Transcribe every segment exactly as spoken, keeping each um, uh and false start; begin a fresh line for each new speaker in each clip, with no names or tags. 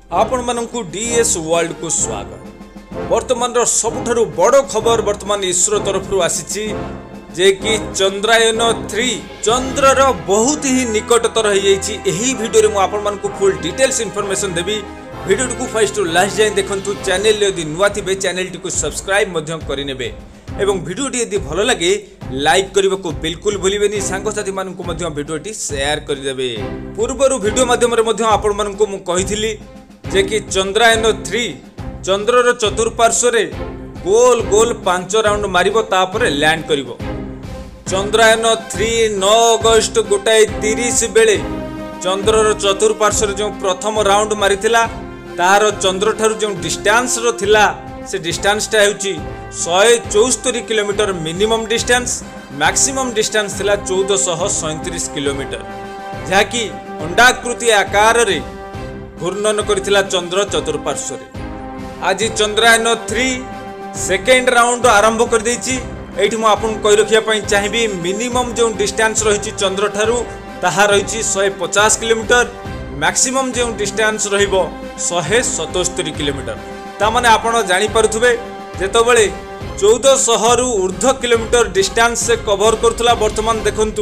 आपण मानकु DS world को स्वागत। वर्तमान सबुठारु बड़ खबर वर्तमान इसरो तरफ आसी जे कि चंद्रायन थ्री चंद्रर बहुत ही निकटतर हो भिडियो में आपण मानकु फुल डिटेल्स इनफॉरमेशन देवी। भिडियो को फर्स्ट टू लास्ट जाए देखंतु। चैनल यदि नुआ थिबे चैनल टी को सब्सक्राइब मध्य करिनेबे एवं भिडियो टी यदि भलो लगे लाइक करने को बिल्कुल भूलिबेनी। सांगसाथी मानकु मध्य भिडियो टी शेयर करदेबे। पूर्वरु भिडियो माध्यम रे मध्य आपण मानकु मु कहिथिली जे कि चंद्रायन थ्री चंद्रर चतुर्पार्श्व रे गोल गोल पांच राउंड मारिबो तापर लैंड करिवो। चंद्रायन थ्री नौ अगस्त गोटाए तीस बेले चंद्रर चतुर्पार्श्व जो प्रथम राउंड मारिथिला तार चंद्र ठारू जो डिस्टेंस रो थिला से डिस्टेंस टा हेउची एक सौ चौहत्तर kilometre minimum distance. Maximum distance थिला चौदह सौ सैंतीस किलोमीटर जाकी अंडाकृति आकार रे घूर्णन करथिला चंद्र चतुर्पार्श्व रे। आज चंद्रायन थ्री सेकेंड राउंड आरंभ कर देछि। एठी मु आपन कहि रखिया पई चाहिबी मिनिमम जो डिस्टेंस रहिछि चंद्र ठारू ताहा रहिछि एक सौ पचास किलोमीटर। मैक्सिमम जो डिस्टेंस रहिबो एक सौ सतहत्तर किलोमीटर। ता माने आपण जानि पारुथबे जेतबेले चौदह सौ रु ऊर्ध्व किलोमीटर डिस्टेंस से कवर करथला वर्तमान देखंतु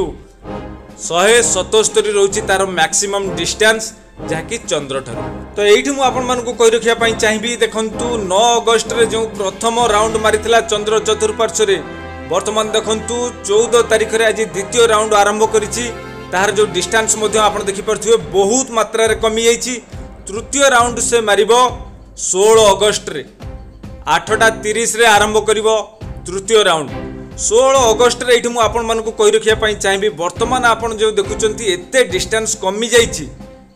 एक सौ सतहत्तर रहउछि तार मैक्सिमम डिस्टेंस जहाँकि चंद्र ठारू। तो ये मुझे आपण मानकु कहि रखिया पई चाहिबी देखंतु नौ अगस्त रे जो प्रथम राउंड मारिथिला चंद्र चतुर्पार्श्व रे वर्तमान देखंतु चौदह तारिख रे आज द्वितीय राउंड आरंभ करिछि। तार जो डिस्टेंस मध्य आपण देखि परथिबे बहुत मात्रा रे कमी जाइछि। तृतीय राउंड से मारिबो सोलह अगस्त रे आठटा तीस रे आरंभ करिवो तृतीय राउंड। सोलह अगस्त रे एठी मु आपण मानकु कहि रखिया पई चाहिबी वर्तमान आपण जो देखुचंती एते डिस्टेंस कमी जाइछि।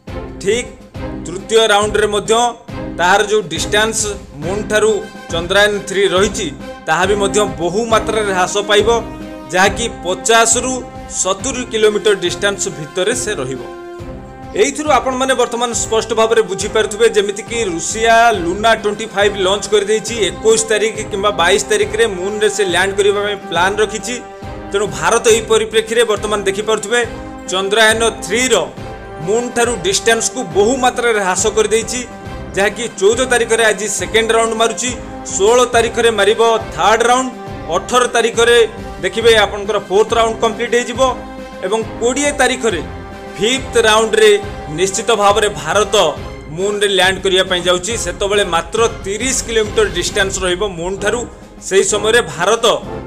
ठीक तृतीय राउंड रे मध्य तार जो डिस्टेंस मून ठारू चंद्रायन थ्री रही ताहा भी मध्य बहु मात्रा रे ह्रास पाइबो जहाँकि पचास रु सत्तर किलोमीटर डिस्टेंस भितर से रहिबो। एइथिरु आपण माने वर्तमान स्पष्ट भाव में बुझी पारुथबे जेमिति कि रूसिया लूना पच्चीस लॉन्च कर देछि। इक्कीस तारिख किंबा बाईस तारिख रे मून रे से लैंड करिबा में प्लान रखिछि। तेणु भारत एही परिप्रेक्षी रे वर्तमान देखि पारुथबे चंद्रायन थ्री रो मून ठारू डिस्टेंस को बहु मात्रा रे ह्रास कर देछि जहाँकि चौदह तारिख रे आज सेकेंड राउंड मारुछि। सोलह तारिख रे मारिबो थर्ड राउंड। अठारह तारिख रे देखिबे आपनकर फोर्थ राउंड कंप्लीट हे जिवो एवं बीस तारिख रे फिफ्थ राउंड रे निश्चित भाव रे भारत मून रे लैंड करिया पई जाउछि। सेतबेले मात्र तीस किलोमीटर डिस्टेंस रहिबो मून ठारू। सेही समय रे भारत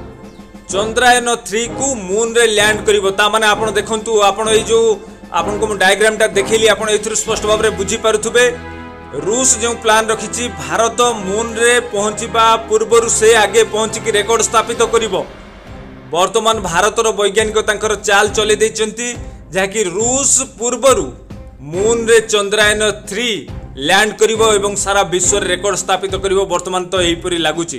चंद्रायन थ्री को मून रे लैंड करिवो। ता माने आपण देखंतु आपण ए जो आपन को डायग्राम टा देखिली आपण एथुर स्पष्ट भाव में बुझी पारुथबे रूस जो प्लान रखिछि भारत मून रे पहुंचीबा पूर्वरु से आगे पहुंची कि रेकॉर्ड स्थापित करिवो। वर्तमान भारतर वैज्ञानिक तांकर चाल चले दैचंती जहाँकि रूस पूर्वरु मून रे चंद्रायन थ्री लैंड करिवो एवं सारा विश्व रेकॉर्ड स्थापित करिवो। वर्तमान तो एही परि लागुछि।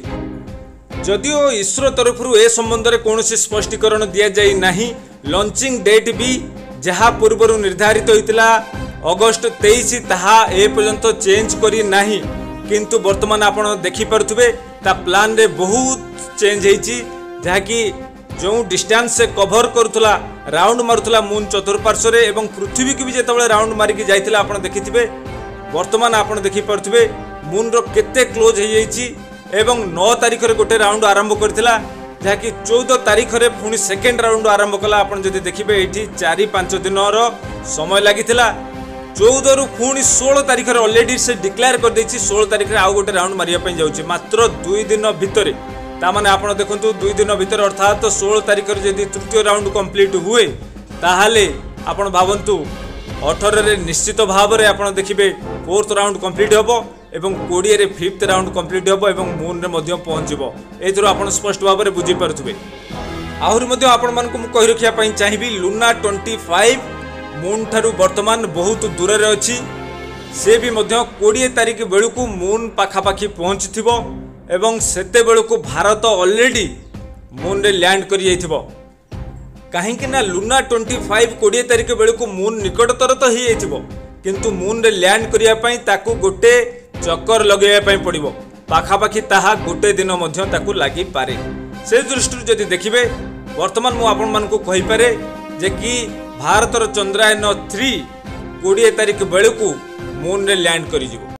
जदिओ इसरो तरफरु ए संबंध रे कोनोसी स्पष्टीकरण दिया जाई नाही। लॉन्चिंग डेट भी जहाँ पूर्व निर्धारित होता अगस्त तेईस ताहा ए पर्यंत चेंज करी नाही। किंतु वर्तमान आपण देखि पारुथबे ता प्लान रे बहुत चेंज होईची जहाँकि जो डिस्टेंस से कवर करुथला राउंड मारुथला मून चतुर्पार्श्व रे एवं पृथ्वी की भी जेतबेले राउंड मारिकी जाइथिला आपण देखिथिबे। वर्तमान आपण देखि पारुथबे मून रो केते क्लोज हो जाइची एवं नौ तारिख रे गोटे राउंड आरंभ करथिला जहाँकि चौदह तारिख रे पुणी सेकेंड राउंड आरंभ कला। आपण जदि देखिबे एठी चारि पांच दिन रो समय लागिथिला। चौदह रु पुणी सोलह तारिख रे ऑलरेडी से डिक्लेयर कर देछि सोलह तारिख रे आउ गोटे राउंड मारिया पई जाउछि मात्र दुई दिन भितरे। ता माने आपण देखंतु दुई दिन भितर अर्थात सोलह तारिख रे जदि तृतीय राउंड कंप्लीट हुए ताहाले आपण भावंतु अठारह रे निश्चित भाव रे आपण देखिबे फोर्थ राउंड कंप्लीट होबो एवं बीस रे फिफ्थ राउंड कंप्लीट होबो एवं मून रे मध्य पहुंचबो। एथरो आपण स्पष्ट भाव में बुझी पारुथबे। आहुरी मध्य आपण मानकु मु कहि रखिया पई चाहिबी लूना पच्चीस मून ठारू वर्तमान बहुत दूर रे अछि। से भी मध्य बीस तारिख बेलकु मून पाखापाखी पहुंचथिबो एवं सेते बेलकु भारत ऑलरेडी मून रे लैंड करि जाइथिबो। काहेकि ना लूना पच्चीस बीस तारिख बेलकु मून निकटतर तो ही जाइथिबो किंतु मून रे लैंड करिया पई ताकू गोटे चक्कर लगेया पई पड़िबो। पाखापाखी ताहा गोटे दिन मध्य ताकू लागि पारे। से दृष्टि जदि देखिबे वर्तमान मु आपण मानकु कहि पारे जे कि भारतर चंद्रायन थ्री बीस तारिख बेलकु मून रे लैंड करि जिवो।